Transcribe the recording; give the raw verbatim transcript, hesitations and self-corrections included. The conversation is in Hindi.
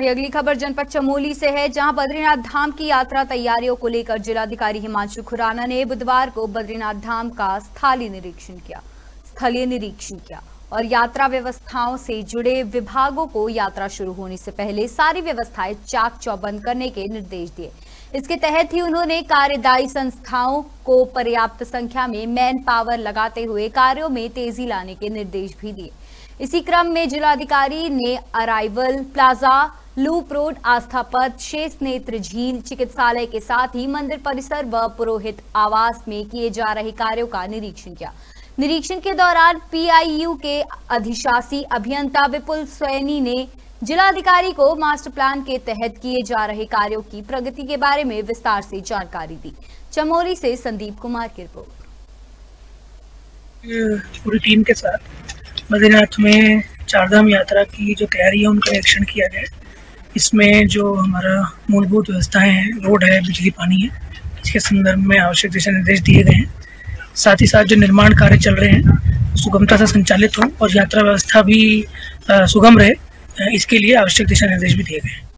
वही अगली खबर जनपद चमोली से है, जहां बद्रीनाथ धाम की यात्रा तैयारियों को लेकर जिलाधिकारी हिमांशु खुराना ने बुधवार को बद्रीनाथ धाम का स्थलीय निरीक्षण किया स्थलीय निरीक्षण किया और यात्रा व्यवस्थाओं से जुड़े विभागों को यात्रा शुरू होने से पहले सारी व्यवस्थाएं चाक चौबंद करने के निर्देश दिए। इसके तहत ही उन्होंने कार्यदायी संस्थाओं को पर्याप्त संख्या में मैन पावर लगाते हुए कार्यों में तेजी लाने के निर्देश भी दिए। इसी क्रम में जिलाधिकारी ने अराइवल प्लाजा, लूप रोड, आस्था पथ, शेष नेत्र झील, चिकित्सालय के साथ ही मंदिर परिसर व पुरोहित आवास में किए जा रहे कार्यों का निरीक्षण किया। निरीक्षण के दौरान पीआईयू के अधिशासी अभियंता विपुल सैनी ने जिलाधिकारी को मास्टर प्लान के तहत किए जा रहे कार्यों की प्रगति के बारे में विस्तार से जानकारी दी। चमोली से संदीप कुमार की रिपोर्ट। पूरी टीम के साथ बद्रीनाथ में चारधाम यात्रा की जो तैयारी है उनका निरीक्षण किया गया। इसमें जो हमारा मूलभूत व्यवस्थाएं हैं, रोड है, बिजली, पानी है, इसके संदर्भ में आवश्यक दिशा निर्देश दिए गए हैं। साथ ही साथ जो निर्माण कार्य चल रहे हैं सुगमता से संचालित हों और यात्रा व्यवस्था भी सुगम रहे, इसके लिए आवश्यक दिशा निर्देश भी दिए गए हैं।